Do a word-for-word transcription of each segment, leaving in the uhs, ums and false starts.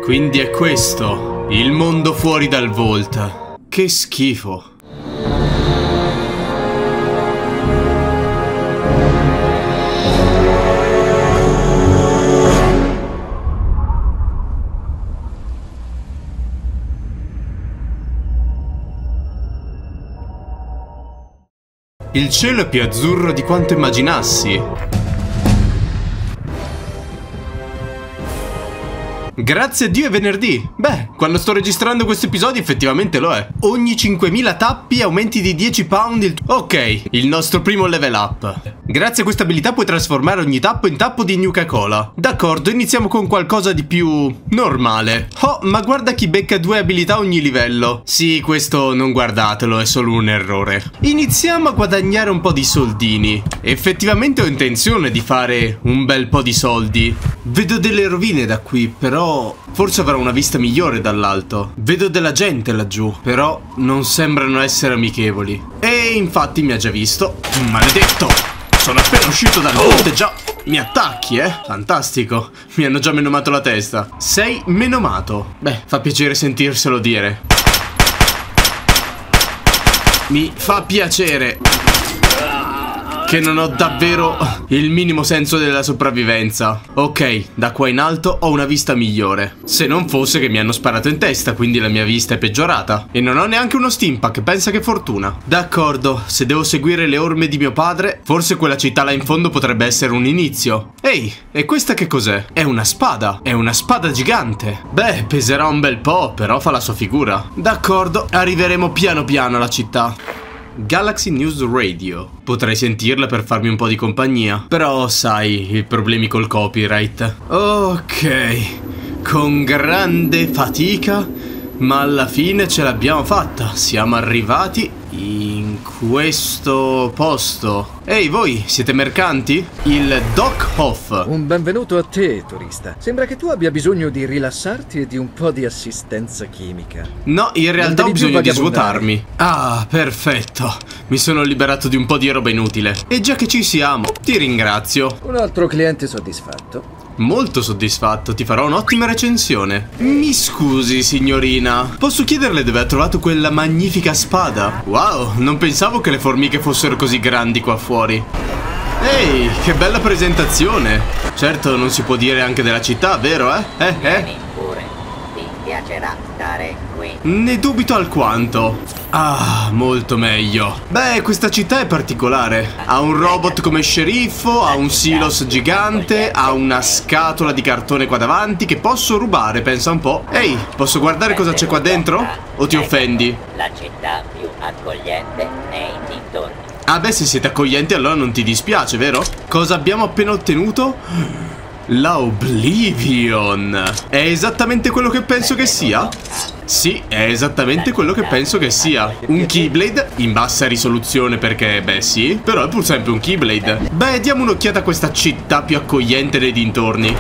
Quindi è questo, il mondo fuori dal Vault. Che schifo. Il cielo è più azzurro di quanto immaginassi. Grazie a Dio è venerdì. Beh, quando sto registrando questo episodio effettivamente lo è. Ogni cinquemila tappi aumenti di dieci pound il... Ok, il nostro primo level up. Grazie a questa abilità puoi trasformare ogni tappo in tappo di Nuka-Cola. D'accordo, iniziamo con qualcosa di più... normale. Oh, ma guarda chi becca due abilità a ogni livello. Sì, questo non guardatelo, è solo un errore. Iniziamo a guadagnare un po' di soldini. Effettivamente ho intenzione di fare un bel po' di soldi. Vedo delle rovine da qui, però... forse avrò una vista migliore dall'alto. Vedo della gente laggiù, però non sembrano essere amichevoli. E infatti mi ha già visto. Maledetto! Sono appena uscito dal ponte, già... Mi attacchi, eh? Fantastico. Mi hanno già menomato la testa. Sei menomato. Beh, fa piacere sentirselo dire. Mi fa piacere che non ho davvero il minimo senso della sopravvivenza. Ok, da qua in alto ho una vista migliore. Se non fosse che mi hanno sparato in testa, quindi la mia vista è peggiorata. E non ho neanche uno steampack, pensa che fortuna. D'accordo, se devo seguire le orme di mio padre, forse quella città là in fondo potrebbe essere un inizio. Ehi, e questa che cos'è? È una spada, è una spada gigante. Beh, peserà un bel po', però fa la sua figura. D'accordo, arriveremo piano piano alla città. Galaxy News Radio. Potrei sentirla per farmi un po' di compagnia, però sai, i problemi col copyright. Ok, con grande fatica, ma alla fine ce l'abbiamo fatta. Siamo arrivati in questo posto. Ehi voi, siete mercanti? Il Doc Hoff. Un benvenuto a te, turista. Sembra che tu abbia bisogno di rilassarti e di un po' di assistenza chimica. No, in realtà ho bisogno di svuotarmi. Ah, perfetto. Mi sono liberato di un po' di roba inutile. E già che ci siamo, ti ringrazio. Un altro cliente soddisfatto. Molto soddisfatto, ti farò un'ottima recensione. Mi scusi, signorina, posso chiederle dove ha trovato quella magnifica spada? Wow, non pensavo che le formiche fossero così grandi qua fuori. Ehi, che bella presentazione. Certo, non si può dire anche della città, vero, eh? Eh, eh? Pure, ti piacerà stare qui. Ne dubito alquanto. Ah, molto meglio. Beh, questa città è particolare. Ha un robot come sceriffo, ha un silos gigante, ha una scatola di cartone qua davanti che posso rubare, pensa un po'. Ehi, posso guardare cosa c'è qua dentro? O ti offendi? La città più accogliente nei dintorni. Ah beh, se siete accoglienti allora non ti dispiace, vero? Cosa abbiamo appena ottenuto? La Oblivion. È esattamente quello che penso che sia? Sì, è esattamente quello che penso che sia. Un Keyblade in bassa risoluzione perché, beh sì, però è pur sempre un Keyblade. Beh, diamo un'occhiata a questa città più accogliente dei dintorni.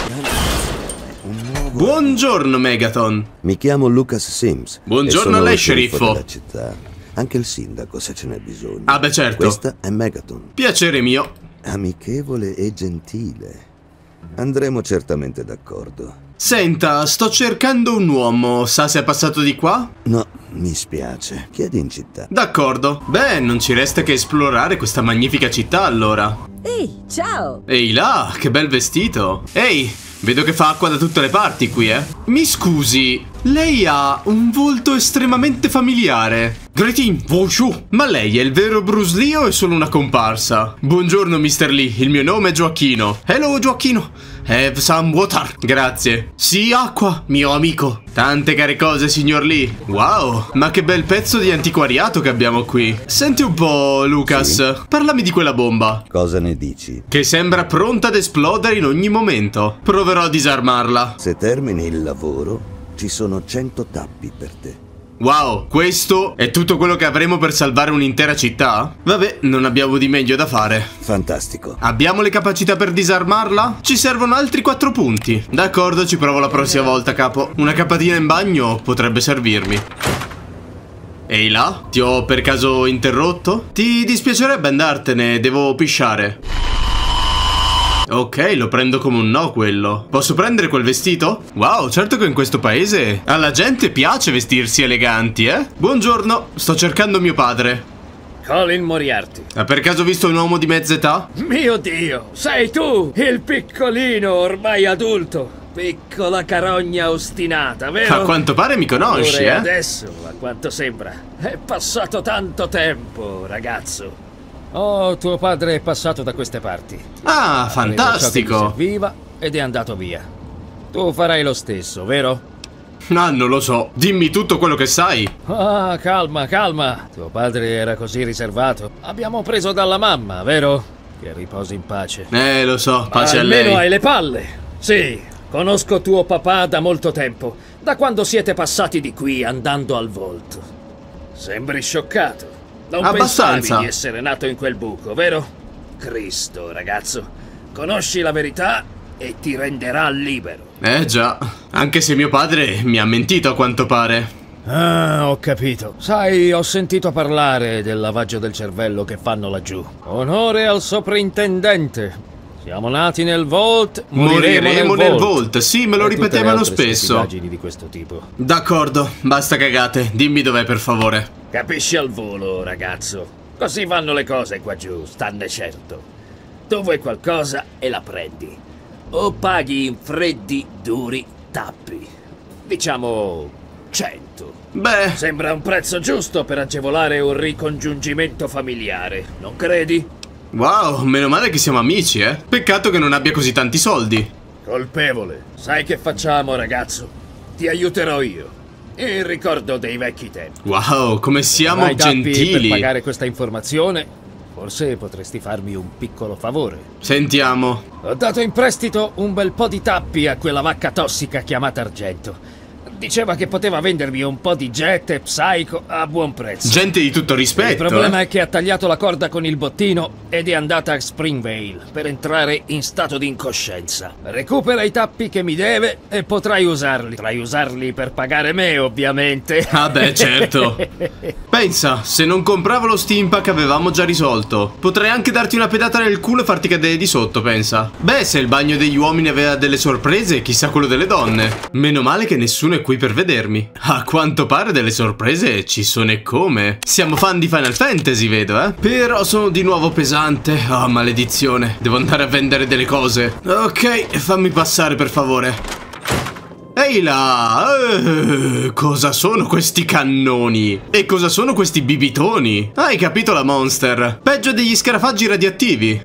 Buongiorno, Megaton. Mi chiamo Lucas Sims. Buongiorno a lei, sceriffo. Della città. Anche il sindaco, se ce n'è bisogno. Ah beh, certo. Questa è Megaton. Piacere mio. Amichevole e gentile. Andremo certamente d'accordo. Senta, sto cercando un uomo. Sa se è passato di qua? No, mi spiace. Chiedi in città. D'accordo. Beh, non ci resta che esplorare questa magnifica città, allora. Ehi, ciao! Ehi là, che bel vestito. Ehi, vedo che fa acqua da tutte le parti qui, eh. Mi scusi, lei ha un volto estremamente familiare. Greeting, bonjour. Ma lei è il vero Bruce Lee o è solo una comparsa? Buongiorno, mister Lee, il mio nome è Gioacchino. Hello, Gioacchino. Have some water. Grazie. Sì, acqua, mio amico. Tante care cose, signor Lee. Wow, ma che bel pezzo di antiquariato che abbiamo qui. Senti un po', Lucas, sì? Parlami di quella bomba. Cosa ne dici? Che sembra pronta ad esplodere in ogni momento. Proverò a disarmarla. Se termini il lavoro, ci sono cento tappi per te. Wow, questo è tutto quello che avremo per salvare un'intera città? Vabbè, non abbiamo di meglio da fare. Fantastico. Abbiamo le capacità per disarmarla? Ci servono altri quattro punti. D'accordo, ci provo la prossima volta, capo. Una capatina in bagno potrebbe servirmi. Ehi là, ti ho per caso interrotto? Ti dispiacerebbe andartene, devo pisciare. Ok, lo prendo come un no quello. Posso prendere quel vestito? Wow, certo che in questo paese alla gente piace vestirsi eleganti, eh? Buongiorno, sto cercando mio padre. Colin Moriarty. Ha per caso visto un uomo di mezza età? Mio Dio, sei tu, il piccolino ormai adulto. Piccola carogna ostinata, vero? A quanto pare mi conosci, Pure eh? adesso, a quanto sembra. È passato tanto tempo, ragazzo. Oh, tuo padre è passato da queste parti. Ah, Ha fantastico. preso ciò che gli serviva ed è andato via. Tu farai lo stesso, vero? Ah, non lo so. Dimmi tutto quello che sai. Ah, calma, calma. Tuo padre era così riservato. Abbiamo preso dalla mamma, vero? Che riposi in pace. Eh, lo so, pace a Almeno lei. hai le palle. Sì, conosco tuo papà da molto tempo, da quando siete passati di qui andando al Vault. Sembri scioccato. Non Abbastanza. pensavi di essere nato in quel buco, vero? Cristo, ragazzo. Conosci la verità e ti renderà libero. Eh già, anche se mio padre mi ha mentito a quanto pare. Ah, ho capito. Sai, ho sentito parlare del lavaggio del cervello che fanno laggiù. Onore al soprintendente. Siamo nati nel Vault, moriremo, Moriremo nel nel Vault. Vault. Sì, me lo E tutte le ripetevano altre spesso. stupidaggini di questo tipo. D'accordo, basta cagate. Dimmi dov'è per favore. Capisci al volo, ragazzo. Così vanno le cose qua giù, stanne certo. Tu vuoi qualcosa e la prendi. O paghi in freddi, duri tappi. Diciamo cento. Beh, Sembra un prezzo giusto per agevolare un ricongiungimento familiare, non credi? wow, meno male che siamo amici, eh. Peccato che non abbia così tanti soldi. Colpevole. Sai che facciamo, ragazzo? Ti aiuterò io. Il ricordo dei vecchi tempi. Wow, come siamo Hai tappi gentili. per pagare questa informazione? Forse potresti farmi un piccolo favore. Sentiamo. Ho dato in prestito un bel po' di tappi a quella vacca tossica chiamata Argento. Diceva che poteva vendermi un po' di jet e psycho a buon prezzo. Gente di tutto rispetto. Il problema eh. è che ha tagliato la corda con il bottino ed è andata a Springvale per entrare in stato di incoscienza. Recupera i tappi che mi deve e potrai usarli. Potrai usarli per pagare me, ovviamente. Ah beh, certo. Pensa, se non compravo lo steampack avevamo già risolto. Potrei anche darti una pedata nel culo e farti cadere di sotto, pensa. Beh, se il bagno degli uomini aveva delle sorprese, chissà quello delle donne. Meno male che nessuno è qui per vedermi. A quanto pare delle sorprese ci sono e come. Siamo fan di Final Fantasy, vedo, eh. Però sono di nuovo pesante. Oh, maledizione. Devo andare a vendere delle cose. Ok, fammi passare per favore. Ehi là! Eh, cosa sono questi cannoni? E cosa sono questi bibitoni? Hai capito la Monster? Peggio degli scarafaggi radioattivi.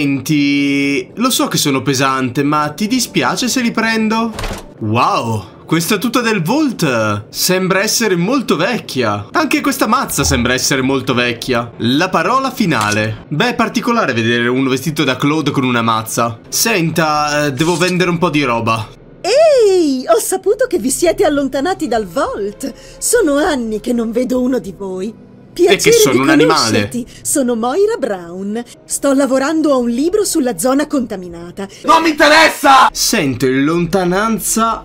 Senti, lo so che sono pesante, ma ti dispiace se li prendo? Wow! Questa tuta del Vault sembra essere molto vecchia. Anche questa mazza sembra essere molto vecchia. La parola finale. Beh, è particolare vedere uno vestito da Claude con una mazza. Senta, eh, devo vendere un po' di roba. Ehi, ho saputo che vi siete allontanati dal Vault. Sono anni che non vedo uno di voi. Piacere E che sono di un animale. conoscerti. Sono Moira Brown. Sto lavorando a un libro sulla zona contaminata. Non mi interessa! Sento in lontananza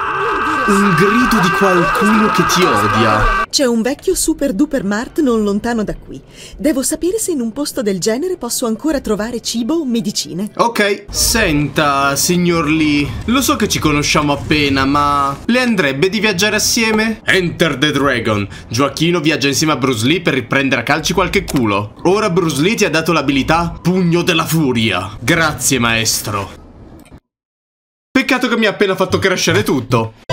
un grido di qualcuno che ti odia. C'è un vecchio super duper mart non lontano da qui. Devo sapere se in un posto del genere posso ancora trovare cibo o medicine. Ok, senta, signor Lee, lo so che ci conosciamo appena, ma le andrebbe di viaggiare assieme? Enter the Dragon. Gioacchino viaggia insieme a Bruce Lee per riprendere a calci qualche culo. Ora Bruce Lee ti ha dato l'abilità Pugno della Furia. Grazie, maestro. Peccato che mi ha appena fatto crashare tutto.